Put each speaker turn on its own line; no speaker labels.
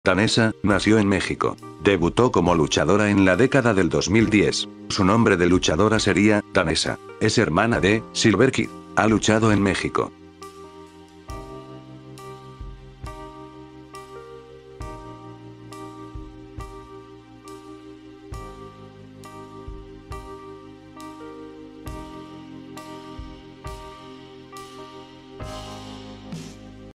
Danesa, nació en México. Debutó como luchadora en la década del 2010. Su nombre de luchadora sería Danesa. Es hermana de Silver Kid. Ha luchado en México,